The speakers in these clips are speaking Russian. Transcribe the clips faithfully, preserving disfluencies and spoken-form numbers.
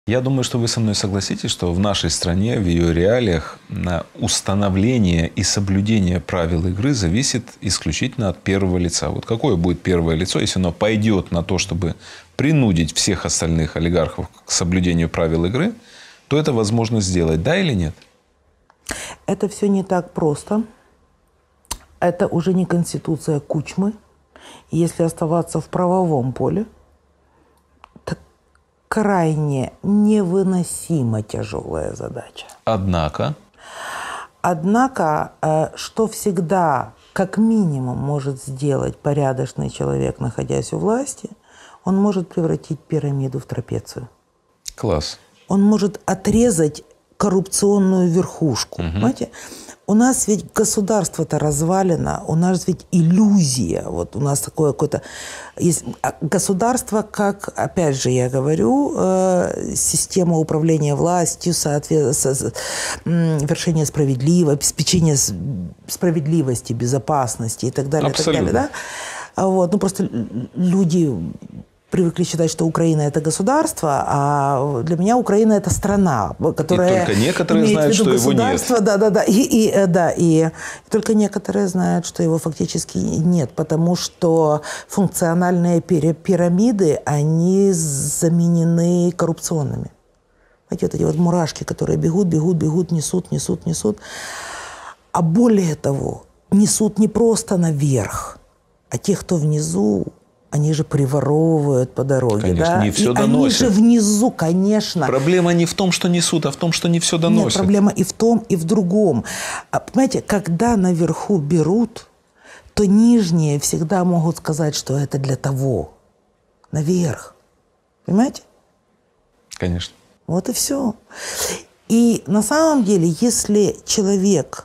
Я думаю, что вы со мной согласитесь, что в нашей стране, в ее реалиях, установление и соблюдение правил игры зависит исключительно от первого лица. Вот какое будет первое лицо, если оно пойдет на то, чтобы принудить всех остальных олигархов к соблюдению правил игры, то это возможно сделать, да или нет? Это все не так просто. Это уже не конституция Кучмы. Если оставаться в правовом поле, это крайне невыносимо тяжелая задача. Однако? Однако, что всегда, как минимум, может сделать порядочный человек, находясь у власти, он может превратить пирамиду в трапецию. Класс. Он может отрезать коррупционную верхушку. Угу. Понимаете? У нас ведь государство-то развалено, у нас ведь иллюзия. Вот у нас такое какое-то... Есть государство, как, опять же, я говорю, э, система управления властью, соответственно, вершение справедливости, обеспечение справедливости, безопасности и так далее. Абсолютно. И так далее, да? Вот. Ну, просто люди привыкли считать, что Украина – это государство, а для меня Украина – это страна, которая и только некоторые имеет знают, в виду что его нет. Да, да, да. И, и, да, и только некоторые знают, что его фактически нет, потому что функциональные пирамиды, они заменены коррупционными. Знаете, вот эти вот мурашки, которые бегут, бегут, бегут, несут, несут, несут. А более того, несут не просто наверх, а те, кто внизу, они же приворовывают по дороге. Конечно, да? не все и доносят. Они же внизу, конечно. Проблема не в том, что несут, а в том, что не все доносят. Нет, проблема и в том, и в другом. А, понимаете, когда наверху берут, то нижние всегда могут сказать, что это для того. Наверх. Понимаете? Конечно. Вот и все. И на самом деле, если человек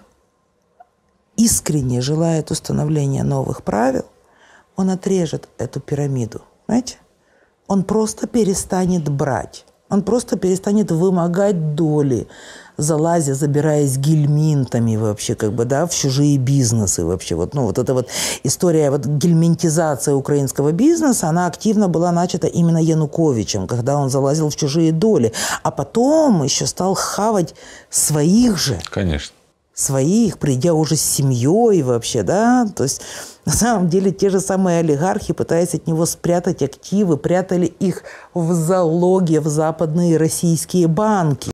искренне желает установления новых правил, он отрежет эту пирамиду, знаете? Он просто перестанет брать. Он просто перестанет вымогать доли, залазя, забираясь гельминтами вообще, как бы, да, в чужие бизнесы вообще. Вот, ну, вот эта вот история, вот гельминтизация украинского бизнеса, она активно была начата именно Януковичем, когда он залазил в чужие доли. А потом еще стал хавать своих же. Конечно. Своих, придя уже с семьей вообще, да, то есть на самом деле те же самые олигархи, пытаясь от него спрятать активы, прятали их в залоге в западные российские банки.